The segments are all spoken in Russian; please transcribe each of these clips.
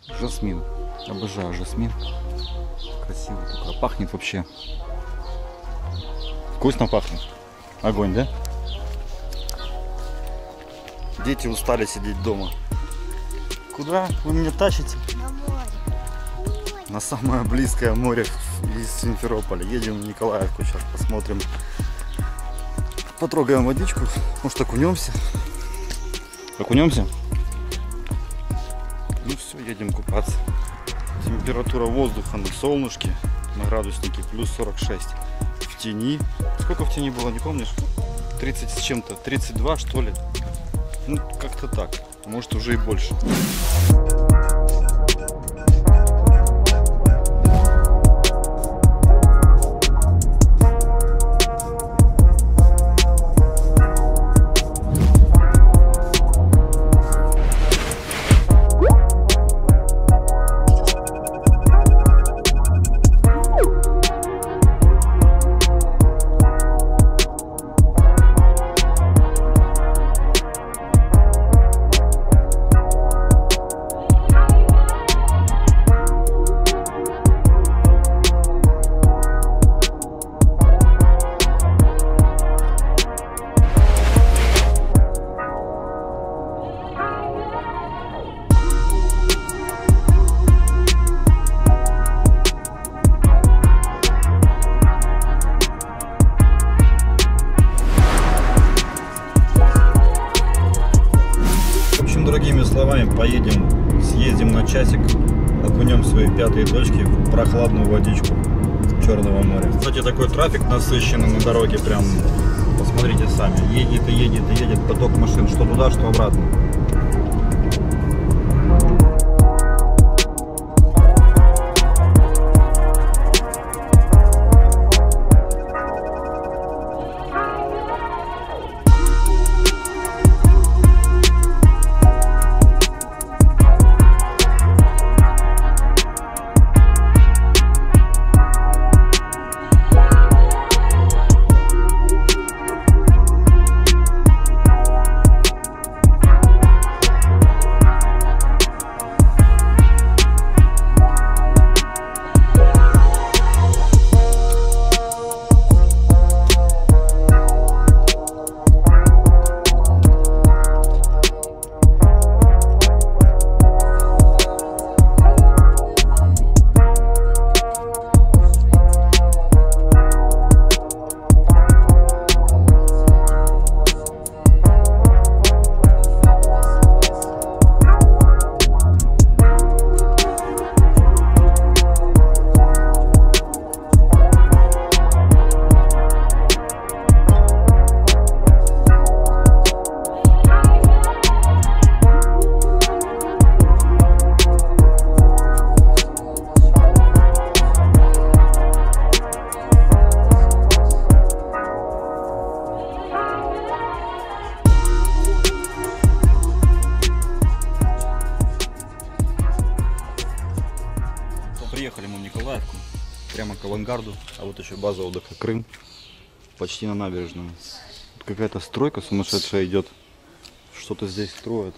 Жасмин. Обожаю жасмин. Красиво только. Пахнет вообще. Вкусно пахнет. Огонь, да? Дети устали сидеть дома. Куда вы меня тащите? На море. На самое близкое море из Симферополя. Едем в Николаевку. Сейчас посмотрим. Потрогаем водичку. Может, окунемся? Окунемся? Ну все, едем купаться. Температура воздуха на солнышке, на градуснике плюс 46. В тени. Сколько в тени было, не помнишь? 30 с чем-то. 32, что ли? Ну, как-то так. Может, уже и больше. Другими словами, съездим на часик, окунем свои пятые точки в прохладную водичку Черного моря. Кстати, такой трафик насыщенный на дороге, прям, посмотрите сами, едет и едет и едет поток машин, что туда, что обратно. Приехали мы в Николаевку, прямо к авангарду, а вот еще база отдыха Крым, почти на набережную. Какая-то стройка сумасшедшая идет, что-то здесь строят.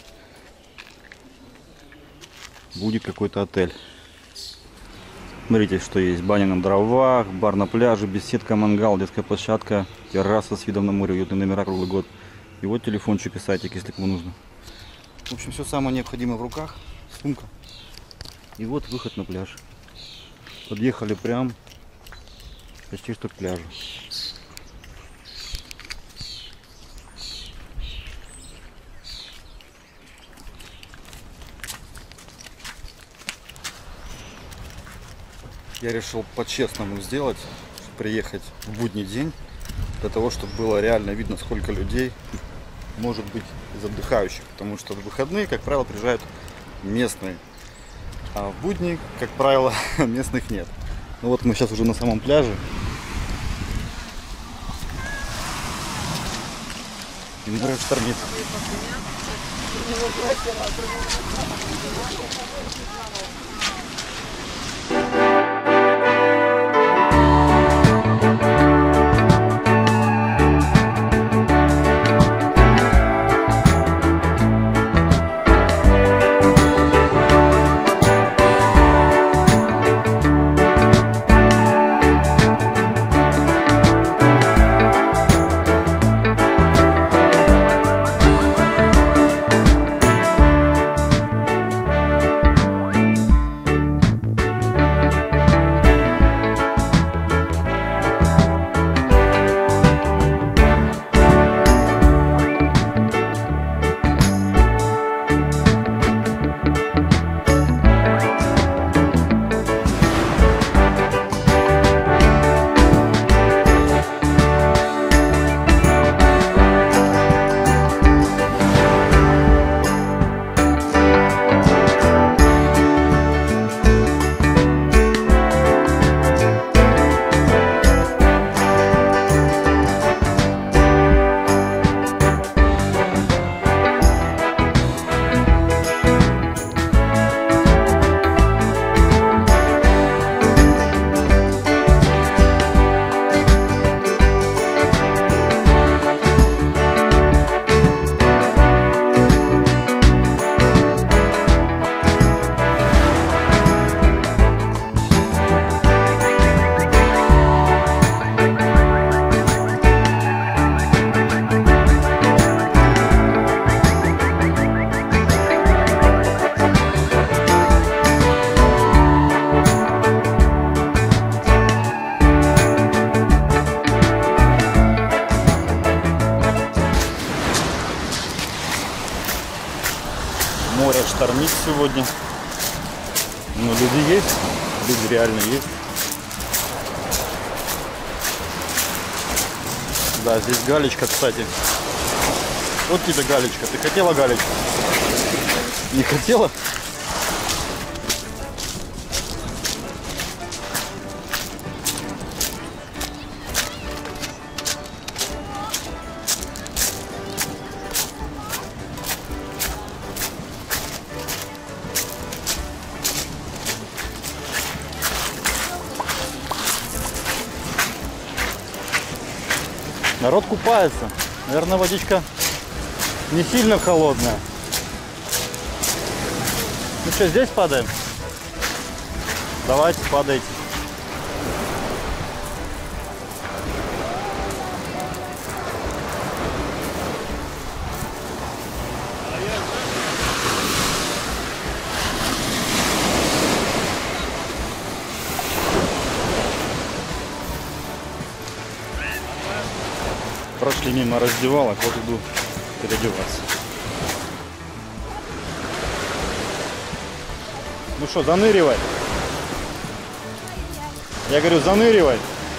Будет какой-то отель. Смотрите, что есть: баня на дровах, бар на пляже, беседка, мангал, детская площадка, терраса с видом на море, уютные номера круглый год. И вот телефончик и сайтик, если кому нужно. В общем, все самое необходимое в руках, сумка. И вот выход на пляж. Подъехали прям почти что к пляжу. Я решил по-честному сделать, приехать в будний день, для того, чтобы было реально видно, сколько людей может быть из отдыхающих. Потому что в выходные, как правило, приезжают местные. А в будни, как правило, местных нет. Ну вот мы сейчас уже на самом пляже. И море штормит. праздник сегодня. Но люди есть, люди реально есть. Да, здесь галечка, кстати. Вот тебе галечка. Ты хотела галечку? Не хотела? Народ купается. Наверное, водичка не сильно холодная. Ну что, здесь падаем? Давайте, падайте. Прошли мимо раздевалок, вот иду переодеваться. Ну что, заныривай. Я говорю, заныривай.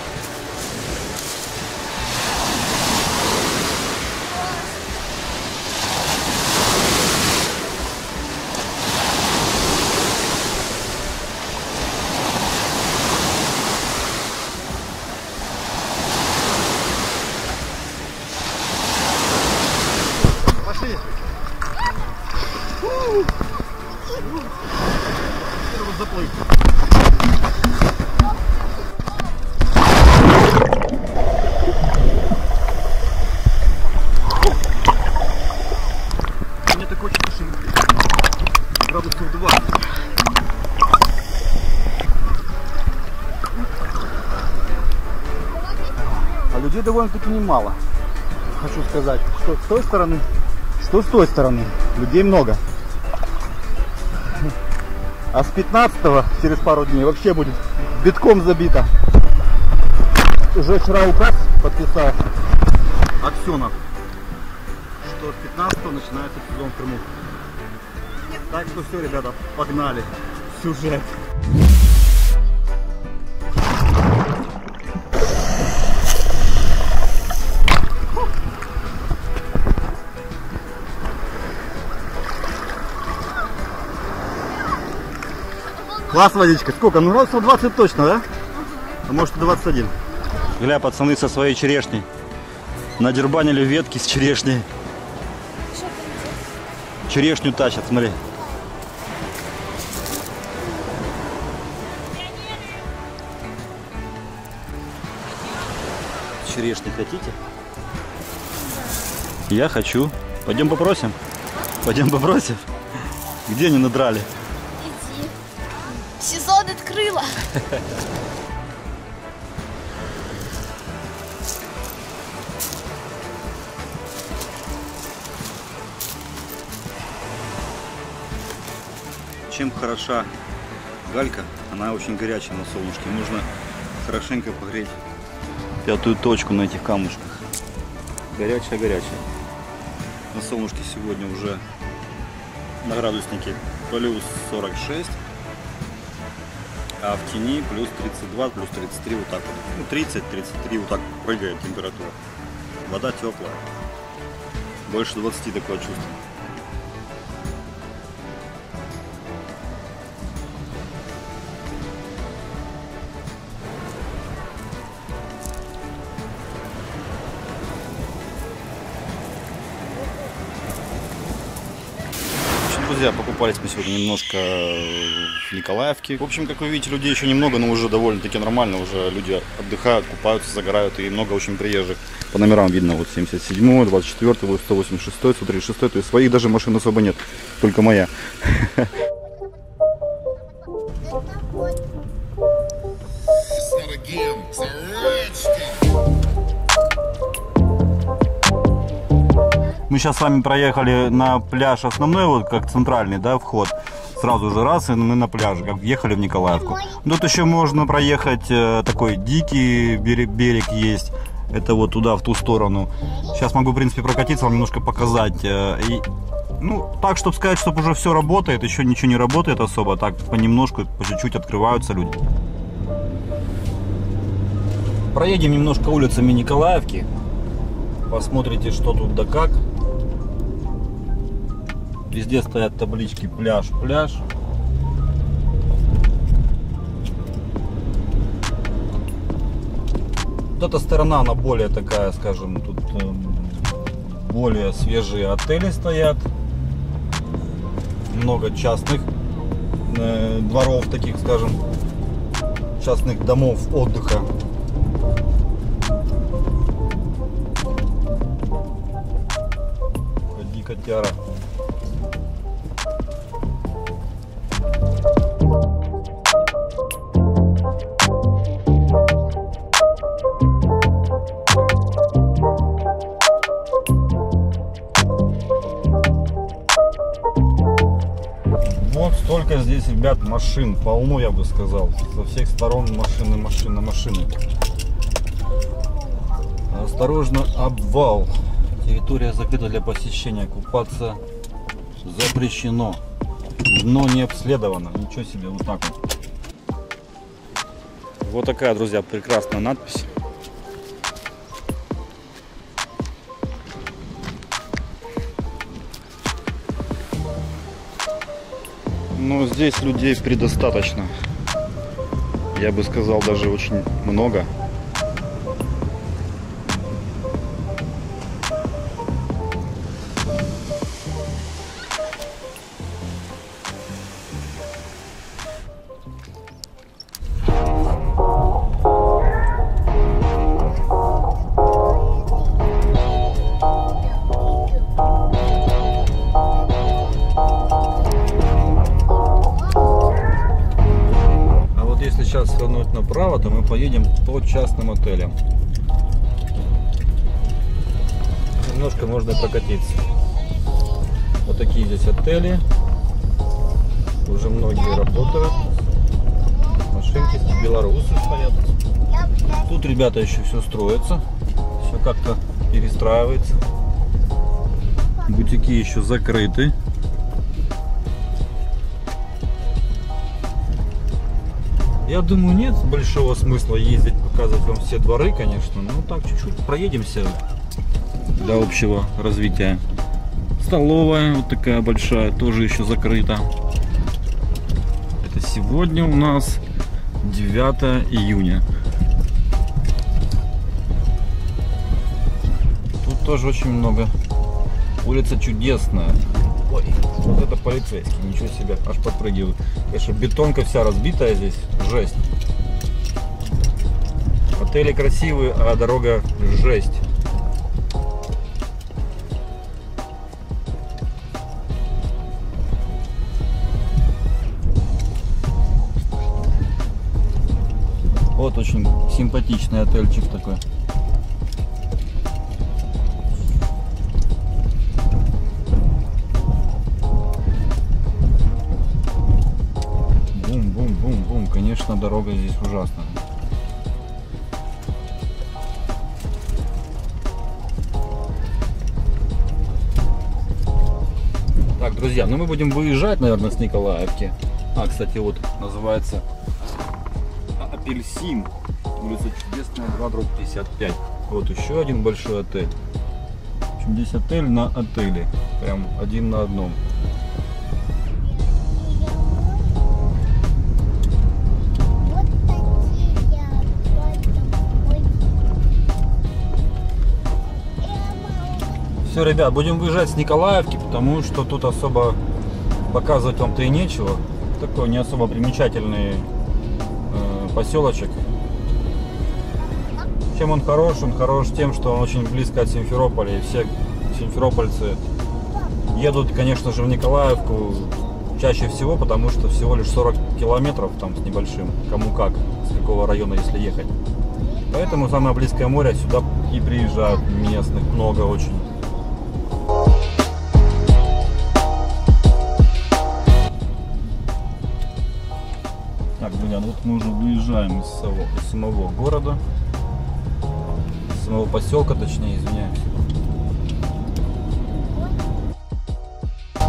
Пошли. Заплыть. Мне так очень душно. Градусов 20. А людей довольно-таки немало. Хочу сказать, что с той стороны, что с той стороны. Людей много. А с 15-го, через пару дней, вообще будет битком забито. Уже вчера указ подписал Аксенов, что с 15-го начинается сезон в Крыму. Так что все, ребята, погнали. Сюжет. Класс, водичка. Сколько? Ну, градусов 20 точно, да? А может и 21. Гля, пацаны со своей черешней. Надербанили ветки с черешней. Черешню тащат, смотри. Черешни хотите? Я хочу. Пойдем попросим? Пойдем попросим? Где они надрали? Сезон открыла. Чем хороша галька? Она очень горячая на солнышке. Нужно хорошенько погреть пятую точку на этих камушках. Горячая-горячая. На солнышке сегодня уже на градуснике плюс 46. А в тени плюс 32, плюс 33, вот так вот. Ну, 30-33, вот так прыгает температура. Вода теплая. Больше 20 такое чувство. Друзья, покупались мы сегодня немножко в Николаевке. В общем, как вы видите, людей еще немного, но уже довольно-таки нормально. Уже люди отдыхают, купаются, загорают. И много очень приезжих. По номерам видно, вот 77, 24, 186, 136. То есть своих даже машин особо нет, только моя. Мы сейчас с вами проехали на пляж основной, вот как центральный, да, вход. Сразу же раз, и мы на пляже, как въехали в Николаевку. Тут еще можно проехать, такой дикий берег есть. Это вот туда, в ту сторону. Сейчас могу, в принципе, прокатиться, вам немножко показать. И Ну, так, чтобы сказать, чтобы уже все работает, еще ничего не работает особо, так понемножку, по чуть-чуть открываются люди. Проедем немножко улицами Николаевки, посмотрите, что тут да как. Везде стоят таблички пляж, пляж. Вот эта сторона, она более такая, скажем, тут более свежие отели стоят. Много частных дворов, таких, скажем, частных домов отдыха. Ходи, котяра. Вот столько здесь, ребят, машин, полно, я бы сказал, со всех сторон машины, машины, машины. Осторожно, обвал. Территория закрыта для посещения, купаться запрещено. Дно не обследовано. Ничего себе, вот так вот. Вот такая, друзья, прекрасная надпись. Но здесь людей предостаточно. Я бы сказал, даже очень много. Сейчас свернуть направо, то мы поедем по частным отелям. Немножко можно прокатиться. Вот такие здесь отели. Уже многие работают. Машинки, белорусы стоят. Тут ребята еще все строятся. Все как-то перестраивается. Бутики еще закрыты. Я думаю, нет большого смысла ездить, показывать вам все дворы, конечно. Но так чуть-чуть проедемся для общего развития. Столовая вот такая большая, тоже еще закрыта. Это сегодня у нас 9 июня. Тут тоже очень много. Улица чудесная. Ой, вот это полицейский, ничего себе, аж подпрыгивают. Конечно, бетонка вся разбитая здесь, жесть. Отели красивые, а дорога жесть. Вот очень симпатичный отельчик такой. Бум-бум-бум-бум. Конечно, дорога здесь ужасная. Так, друзья, ну мы будем выезжать, наверное, с Николаевки. А, кстати, вот называется Апельсин. Улица Чудесная, 2/55. Вот еще один большой отель. В общем, здесь отель на отеле. Прям один на одном. Все, ребят, будем выезжать с Николаевки, потому что тут особо показывать вам-то и нечего. Такой не особо примечательный поселочек. Чем он хорош? Он хорош тем, что он очень близко от Симферополя. И все симферопольцы едут, конечно же, в Николаевку чаще всего, потому что всего лишь 40 километров там с небольшим, кому как, с какого района, если ехать. Поэтому самое близкое море, сюда и приезжают местных много очень. Так, друзья, ну вот мы уже выезжаем из самого города, из самого поселка, точнее, извиняюсь.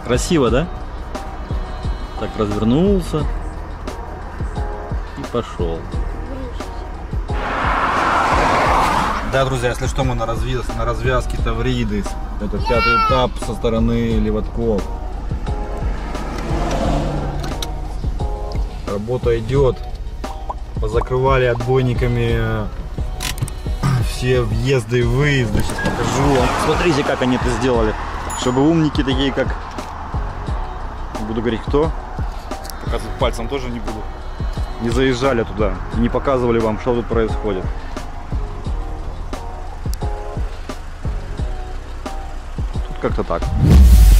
Красиво, да? Так, развернулся и пошел. Да, друзья, если что, мы на развязке Тавридис. Это 5-й этап со стороны леватков. Работа идет. Позакрывали отбойниками все въезды и выезды. Сейчас покажу вам. Смотрите, как они это сделали. Чтобы умники такие, как... Не буду говорить, кто. Показывать пальцем тоже не буду. Не заезжали туда. И не показывали вам, что тут происходит. Тут как-то так.